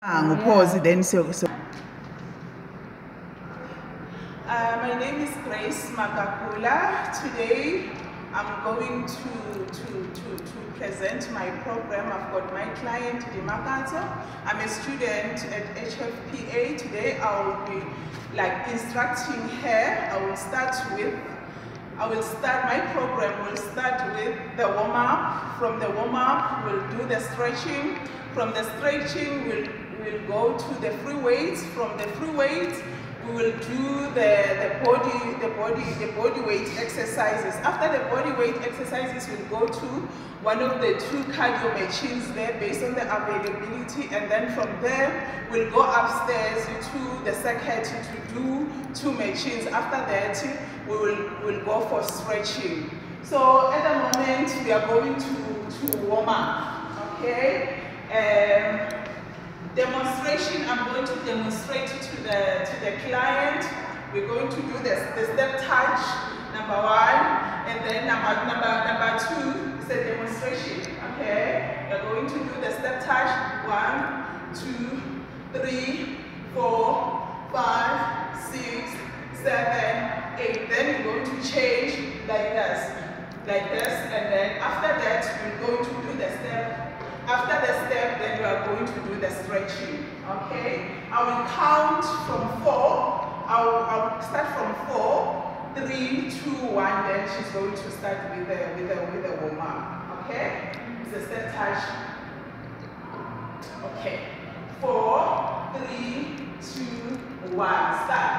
Pause then so. My name is Grace Magakula. Today I'm going to present my program. I've got my client Dimakato. I'm a student at HFPA. Today I will be instructing her. My program will start with the warm-up. From the warm-up we'll do the stretching. From the stretching we'll go to the free weights. From the free weights we will do the body weight exercises. After the body weight exercises, we'll go to one of the 2 cardio machines there based on the availability, and then from there we'll go upstairs to the circuit to do 2 machines. After that we'll go for stretching. So at the moment we are going to warm up. Okay. Demonstration, I'm going to demonstrate to the client. We're going to do the step touch, number 1, and then number 2 is the demonstration. Okay, we're going to do the step touch 1, 2, 3, 4, 5, 6, 7, 8. Then we're going to change like this, and then after that we're going to do the step. After the step, then we are going to do the stretching. Okay? I will count from 4. I'll start from 4, 3, 2, 1. Then she's going to start with the warm up. Okay? It's a step touch. Okay. 4, 3, 2, 1. Start.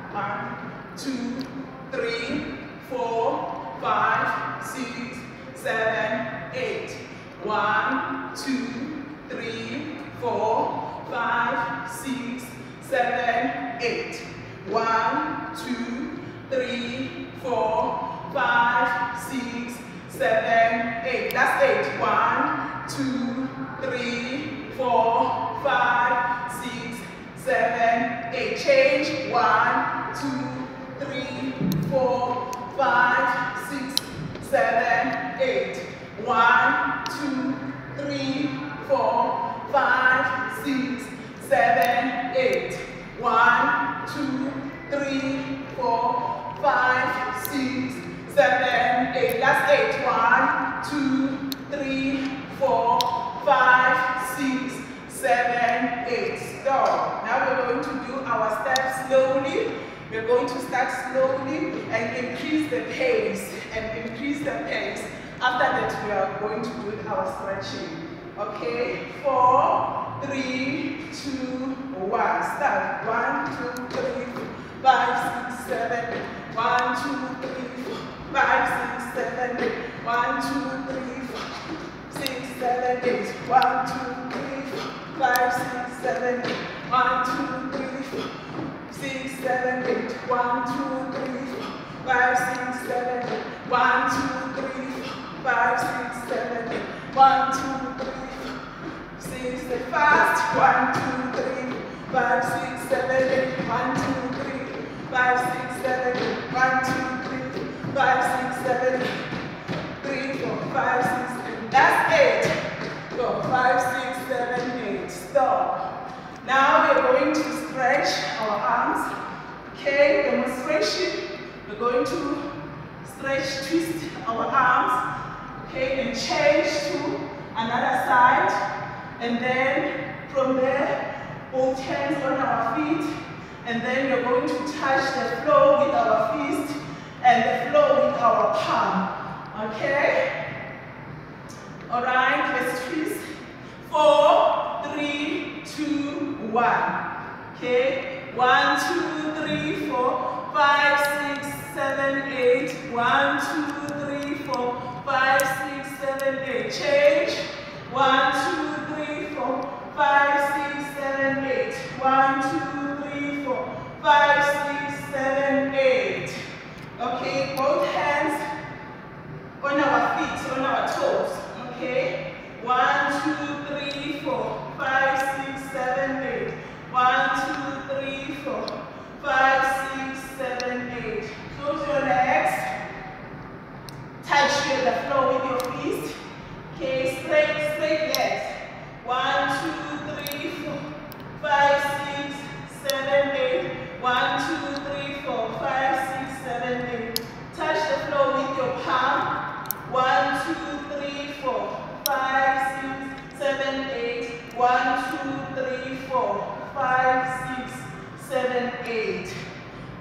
1, 2, 3, 4, 5, 6, 7, 8. 1, 2, 3, 4, 5, 6, 7, 8. 1, 2, 3, 4, 5, 6, 7, 8. That's 8. 1, 2, 3, 4, 5, 6, 7, 8. Change. 1, 2, 3, 4, 5, 6, 7, 8. 1, 2, 3, 4, 5, 6, 7, 8. 1, 2, 3, 4, 5, 6, 7, 8. That's 8. 1, 2, 3, 4, 5, 6, 7, 8. Stop. Now we're going to do our steps slowly. We're going to start slowly and increase the pace. After that, we are going to do our stretching. Okay? 4, 3, 2, 1. Start. 1, 2, 3, 5, 6, 7, 8. 1, 2, 3, 5, 6, 7, 8. 1, 2, 3, 6, 7, 8. 1, 2, 3, 5, 6, 7, 8. 1, 2, 3, 6, 7, 8. 1, 2, 3, 5, 6, 7, 8. 1, 2, 3, 5, 6, 7, 8. 1, 2, 3, 6, 7, fast. 1, 2, 3, 5, 6, 7, 8. 1, 2, 3, 5, 6, 7, 8. 1, 2, 3, 5, 6, 7, 8. 3, 4, 5, 6, 8. That's 8. Go. 5, 6, 7, 8. Stop. Now we're going to stretch our arms. Okay, demonstration. We're going to stretch, twist our arms. Okay, and change to another side, and then from there, both hands on our feet, and then we're going to touch the floor with our fist and the floor with our palm. Okay? Alright, let's twist. 4, 3, 2, 1. Okay? 1, 2, 3, 4, 5, 6, 7, 8. 1, 2, 3, 4. 5, 6, 7, 8. Change. 1, 2, 3, 4, 5, 6, 7, 8. 1, 2, 3, 4, 5, 6, 7, 8. Okay, both hands on our feet, on our toes. Okay. 1, 2, 3, 4, 5, 6, 7, 8. 1, 2, 3, 4, 5, 6, 7, 8. Close your legs. Touch the floor with your feet. Okay, straight legs. 1, 2, 3,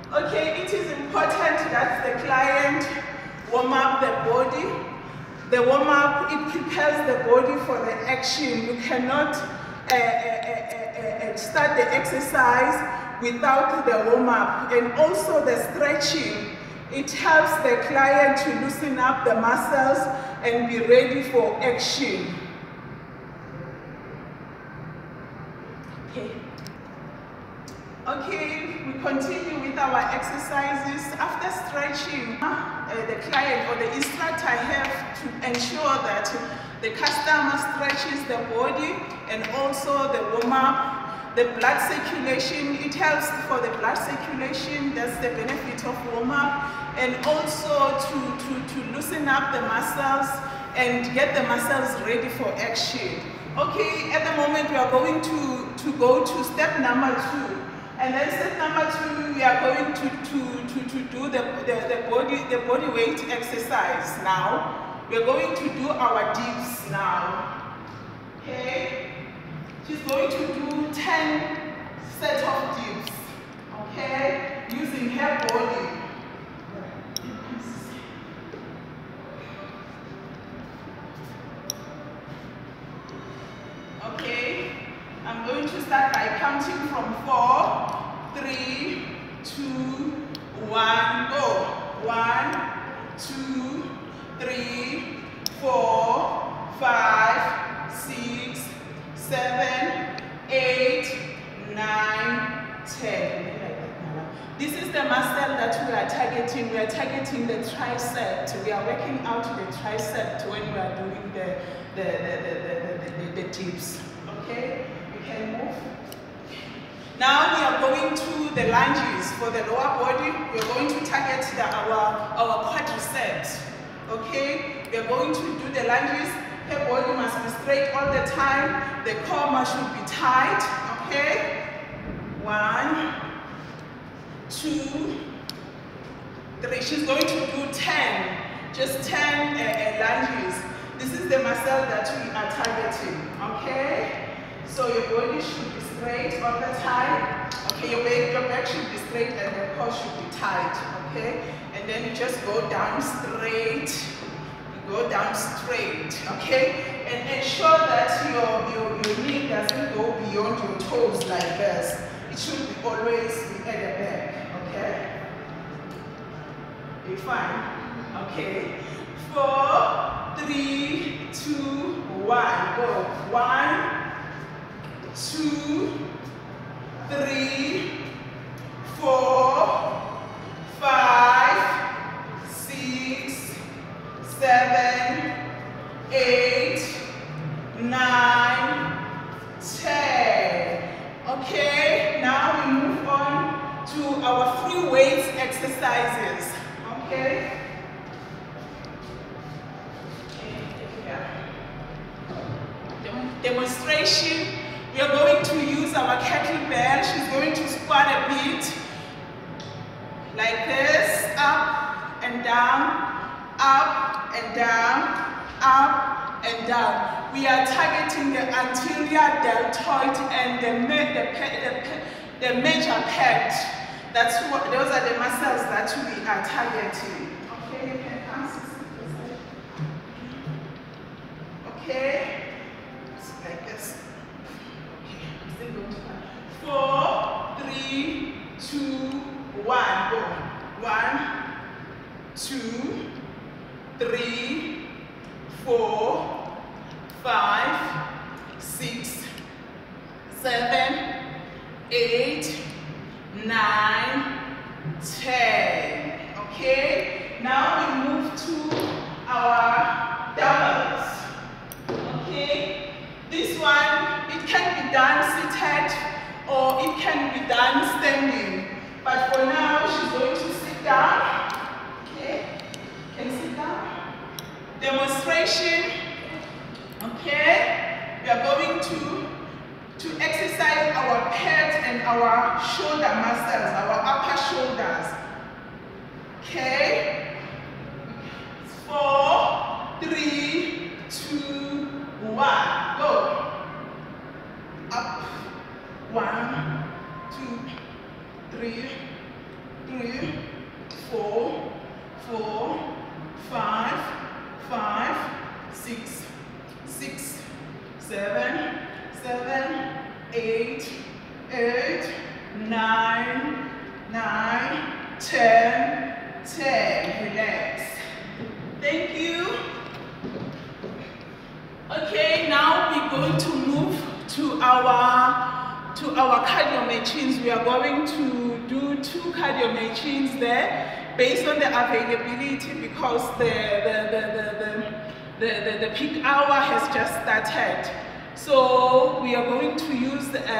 Okay, it is important that the client warm up the body. The warm up, it prepares the body for the action. You cannot start the exercise without the warm up. And also the stretching, it helps the client to loosen up the muscles and be ready for action. Okay, we continue with our exercises. After stretching, the client or the instructor have to ensure that the customer stretches the body and also the warm-up, the blood circulation. It helps for the blood circulation. That's the benefit of warm-up, and also to loosen up the muscles and get the muscles ready for action. Okay, at the moment we are going to go to step number 2. And then step number 2, we are going to do the body weight exercise now. We're going to do our dips now. Okay? She's going to do 10 sets of dips. Okay? Using her body. Okay? I'm going to start by counting from 4, 3, 2, 1, go. 1, 2, 3, 4, 5, 6, 7, 8, 9, 10. This is the muscle that we are targeting. We are targeting the tricep. We are working out the tricep when we are doing the dips. Okay? Can move. Now we are going to the lunges. For the lower body, we are going to target our quadriceps. Okay? We are going to do the lunges. Her body must be straight all the time. The core should be tight. Okay? 1, 2, 3. She's going to do 10. Just 10 lunges. This is the muscle that we are targeting. Okay? So your body should be straight all the time. Okay, your back should be straight and the core should be tight. Okay, and then you just go down straight. You go down straight. Okay, and ensure that your knee doesn't go beyond your toes like this. It should be always at the back. Okay, you fine. Okay, 4, 3, 2, 1. Go. 1, 2, 3, 4, 5, 6, 7, 8, 9, 10. Okay, now we move on to our free weights exercises. Okay. Demonstration. We are going to use our kettlebell. She's going to squat a bit like this, up and down, up and down, up and down. We are targeting the anterior deltoid and the major pec. Those are the muscles that we are targeting. Okay, you can come 60%. Okay, it's like this. 4, 3, 2, 1. Go. 1, 2, 3, 4, 5, 6, 7, 8, 9, 10. Okay. Now we move to our doubles. Okay. This one, it can be done seated or it can be done standing. But for now, she's going to sit down. Okay, can sit down. Demonstration. Okay, we are going to exercise our pec and our shoulder muscles, our upper shoulders. Okay, 4, 3, 2, 1, go. Up, 1, 2, 3, 3, 4, 5, 6, 7, 8, 9, 10. Relax. Thank you. Okay, now we're going to move to our cardio machines. We are going to do 2 cardio machines there based on the availability, because the peak hour has just started. So we are going to use the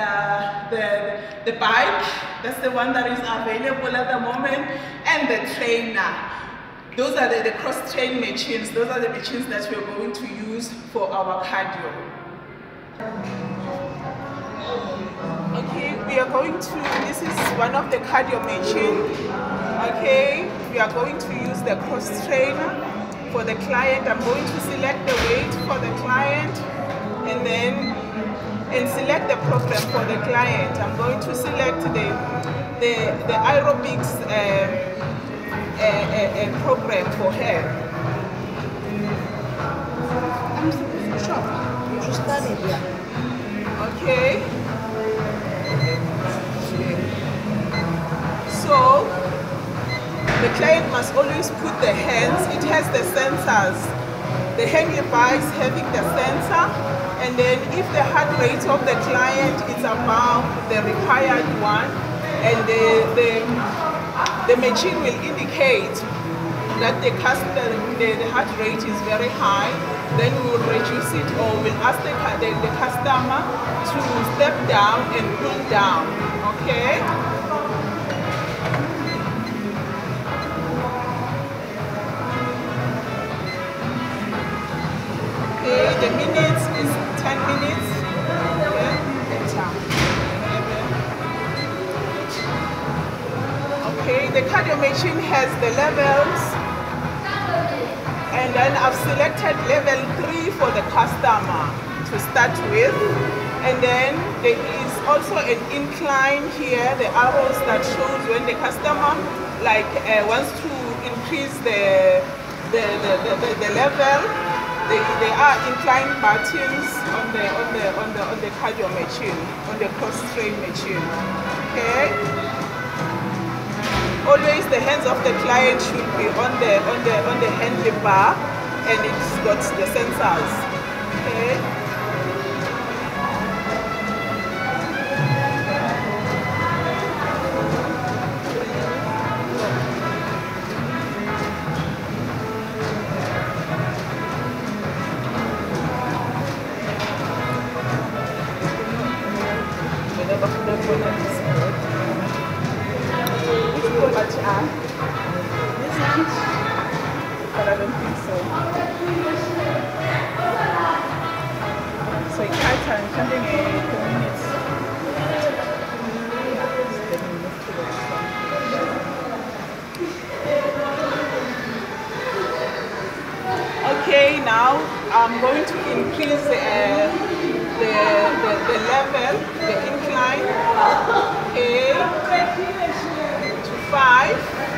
bike. That's the one that is available at the moment, and the trainer. Those are the cross-train machines. Those are the machines that we are going to use for our cardio. Okay, we are going to, this is one of the cardio machines. Okay, we are going to use the cross-trainer for the client. I'm going to select the weight for the client, and then select the program for the client. I'm going to select the aerobics program for her. I'm sure you should study here. Okay. So the client must always put the hands. It has the sensors. The handlebar is having the sensor, and then if the heart rate of the client is above the required one, and the machine will indicate that the heart rate is very high, then we will reduce it, or we'll ask the customer to step down and pull down. Okay? Okay, the minutes is 10 minutes. Okay, the cardio machine has the levels, and then I've selected level 3 for the customer to start with, and then there is also an incline here, the arrows that shows when the customer wants to increase the level. There are incline buttons on the cardio machine, on the cross-train machine. Okay. Always the hands of the client should be on the handlebar, and it's got the sensors. Okay. But I don't think so. So it's high time, something in 2 minutes. Okay, now I'm going to increase the level, the incline, okay, to 5.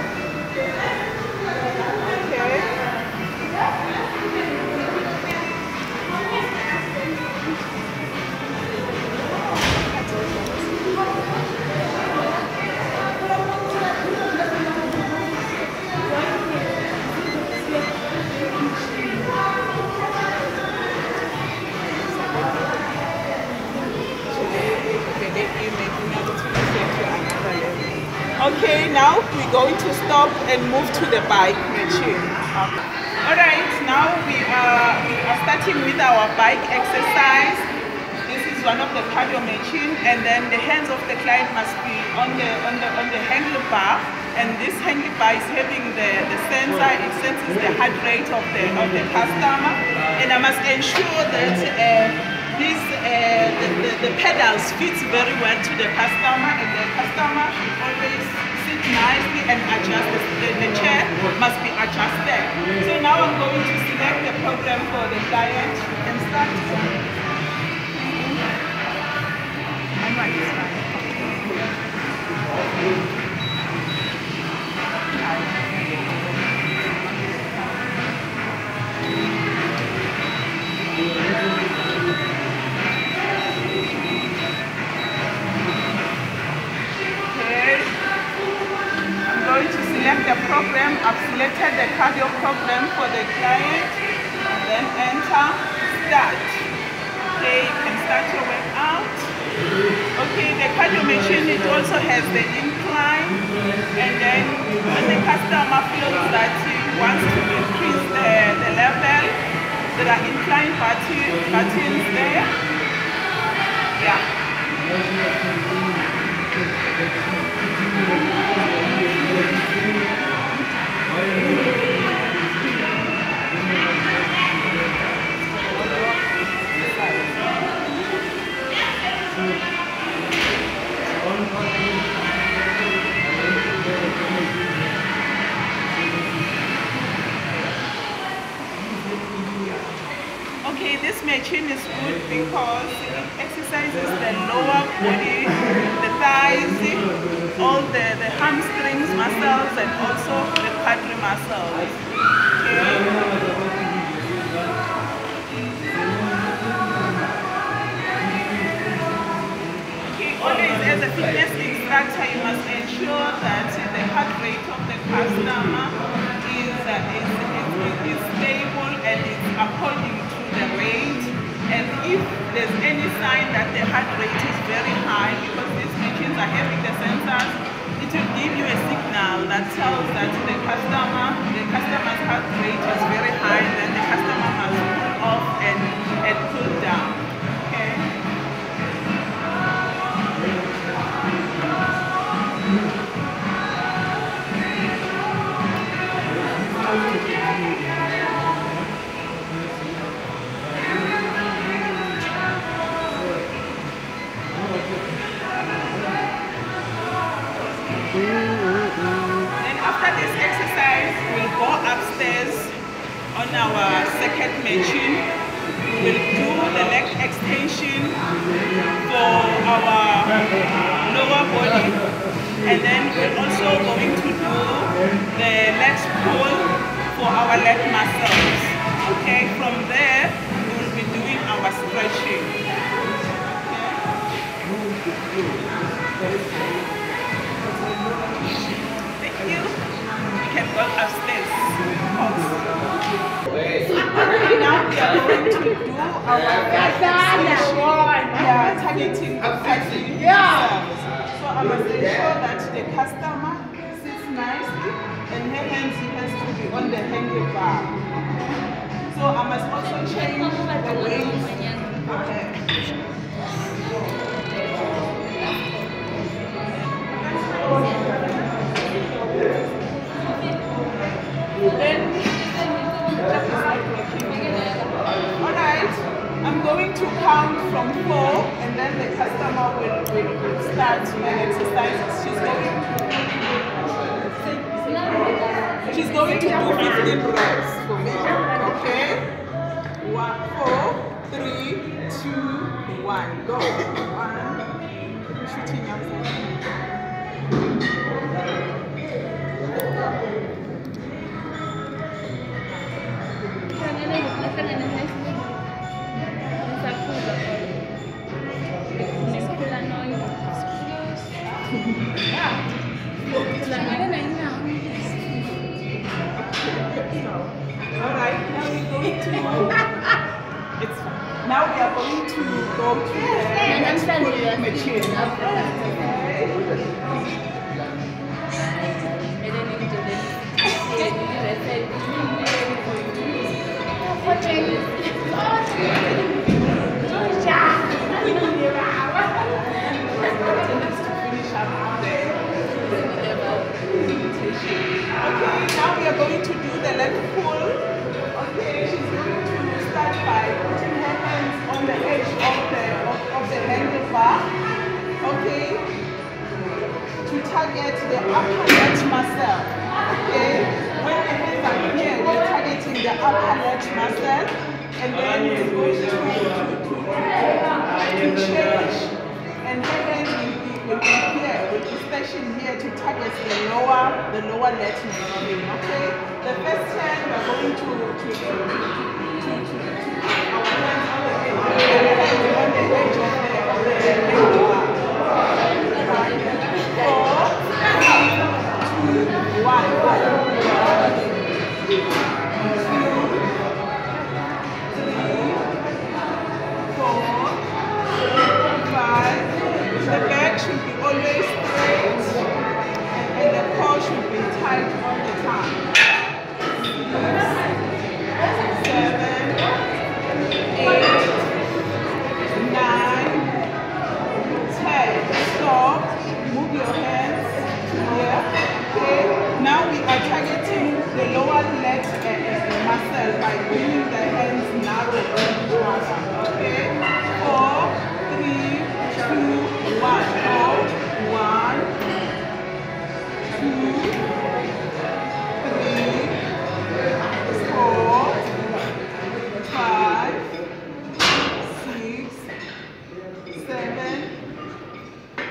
Okay, now we're going to stop and move to the bike machine. Okay. Alright, now we are starting with our bike exercise. This is one of the cardio machine, and then the hands of the client must be on the handlebar, and this handlebar is having the sensor. It senses the heart rate of the customer, and I must ensure that the pedals fits very well to the customer, and the customer should always sit nicely and adjust. The chair must be adjusted. So now I'm going to select the program for the client and start. I'm right, it's fine. I've selected the cardio program for the client, and then enter start. Okay, you can start your workout. Okay, the cardio machine, it also has the incline, and then when the customer feels that he wants to increase the level, there are incline buttons there. Yeah. Okay, this machine is good because it exercises the lower body, the thighs, all the hamstrings muscles, and also the quadri muscles. Okay, always as a fitness instructor, you must ensure that the heart rate of the customer is stable and is according to the rate. And if there's any sign that the heart rate is very high, because these machines are having the sensors, it will give you a signal that tells that the customer's heart rate is very high, then the customer must cool off and cool down. Okay. Then after this exercise, we'll go upstairs on our second machine. We'll do the leg extension for our lower body, and then we're also going to do the leg pull for our leg muscles. Okay, from there we will be doing our stretching. Thank you. We can go upstairs. Now we are going to do our targeting exactly. So I must ensure that the customer sits nicely and her hands has to be on the handlebar. So I must also change the weight. Okay. Alright, I'm going to count from 4 and then the customer will start the exercises. She's going to do 15 reps for me. Okay? 4, 3, 2, 1. Go. 1. Shooting yourself. Alright, now we are going to go to the machine. Okay, now we are going to do the leg pull. Okay, she's going to start by putting her hands on the edge of the handlebar. Okay, to target the upper leg muscle. Okay, when the hands are here, we're targeting the upper leg muscle, and then we're going to change, and her hands will be here, will be stationed here to target the lower leg machine. Okay, the first hand we're going to our hands on the edge of the handlebar. 4, 3, 2, 1, go.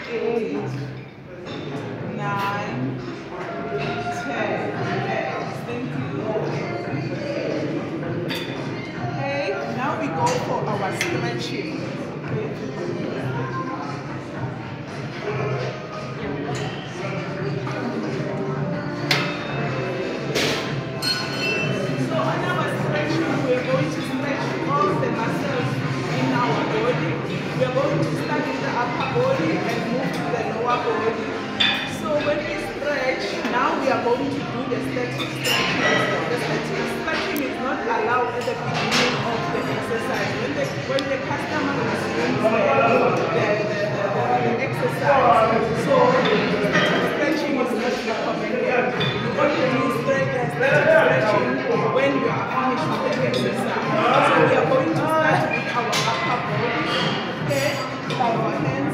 8, 9, 10. Yes, thank you. Okay, now we go for our stretching. So on our stretching, we're going to stretch all the muscles in our body. We're going to start with the upper body and move to the lower body. So when we stretch, now we are going to do the static stretching. The static stretching is not allowed at the beginning of the exercise. When the customer resumes the exercise, so static stretching is not recommended. You only do static stretching when you are finished with the exercise. So we are going to start with our upper body. Okay, our hands.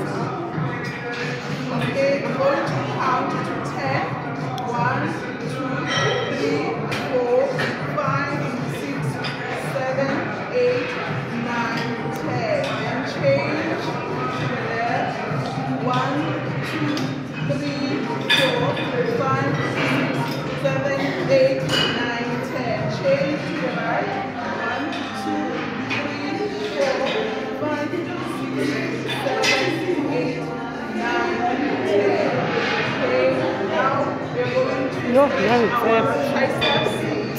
Okay, I'm going to count to 10. 1, 2, 3, 4, 5, 6, 7, 8, 9, 10. And change to the left. 1, 2, 3, 4, 5, 6, 7, 8, 9, 10. Change to the right. 1, 2, 3, 4, 5, 6, 7, 8, 9, 10. Okay, now we're going to No, stretch no, our triceps. 1, 2, 3, 4, 5, 6,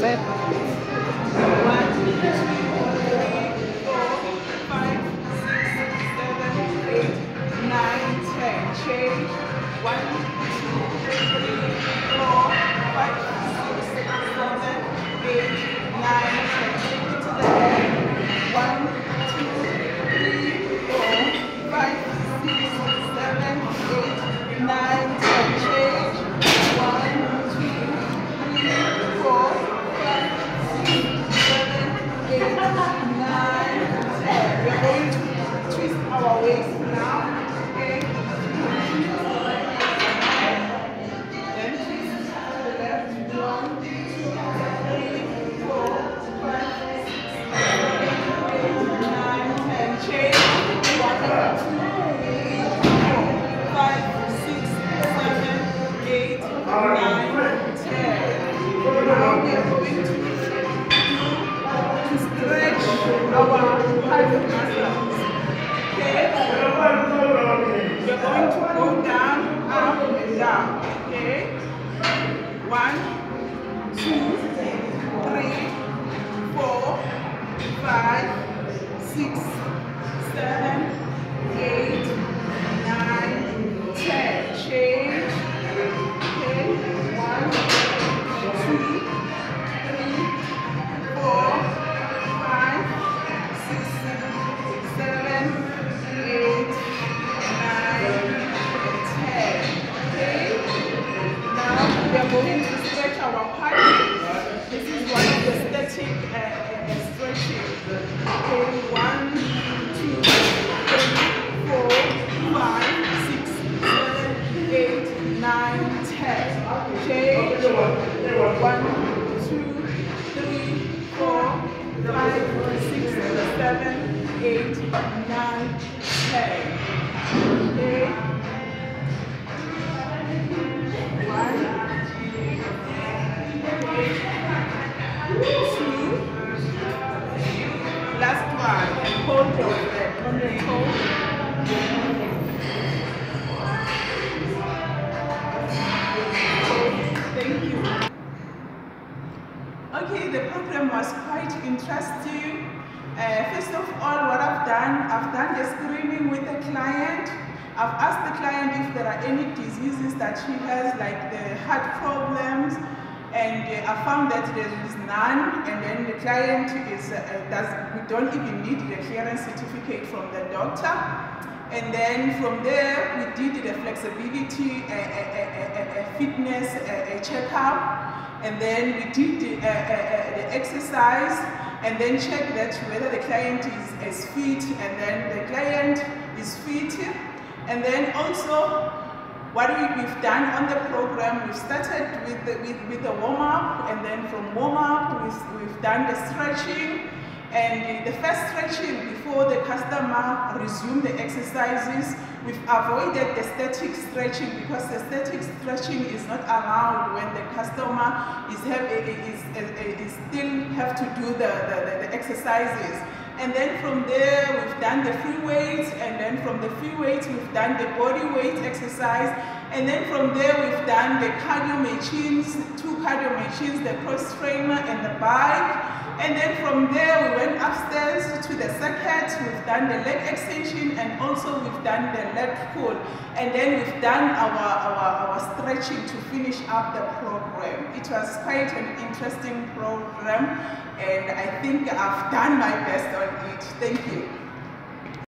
7, 8, 9, 10. Change. 1, 2, 3, 4, 5, 6, 7, 8, 9, 10. Take it to the left. 1, 2, 3, 4, 5, 6, 7, 8, 9, 10. Change. 1, 2, 3, 4, 5, 6, 7, 8, 9, 10. We're going to twist our waist now. Okay. Then twist to the left. 1, 2, 3, 4, 5, 6, 7, 8, 9, 10. Change. 1, 2, 3, 4, 5, 6, 7, 8, 9, 10. Now we are going to stretch our pelvic muscles. Okay? We're going to go down, up, and down. Okay? 1, 2, 3, 4, 5, 6, 7, 8, 9, 10. Change. Okay? 1, 2, 3, 4, 5, 6, 7, 8, 9, 10. Okay? Now we are going to stretch our pelvis. This is one of the static stretching. Okay, 1, 2, 3, 4, 5, 6, 7, 8, 9, 10. Change. 1, 2, 3, 4, 5, 6, 7, 8, 9, 10. Okay. 1, 2, last one, and hold your breath on the toe. Thank you. Okay, the program was quite interesting. First of all, what I've done the screening with the client. I've asked the client if there are any diseases that she has, like the heart problems, and I found that there is none. And then the client we don't even need the clearance certificate from the doctor. And then from there, we did the flexibility, fitness checkup. And then we did the exercise, and then check that whether the client is fit, and then the client is fit. And then also, what we've done on the program, we've started with the warm-up, and then from warm-up, we've done the stretching. And the first stretching before the customer resume the exercises, We've avoided the static stretching because the static stretching is not allowed when the customer is still have to do the exercises. And then from there, we've done the free weights, and then from the free weights, we've done the body weight exercise, and then from there, we've done the cardio machines, 2 cardio machines, the cross trainer and the bike. And then from there, we went upstairs to the circuit, we've done the leg extension, and also we've done the leg pull. And then we've done our stretching to finish up the program. It was quite an interesting program, and I think I've done my best on it. Thank you.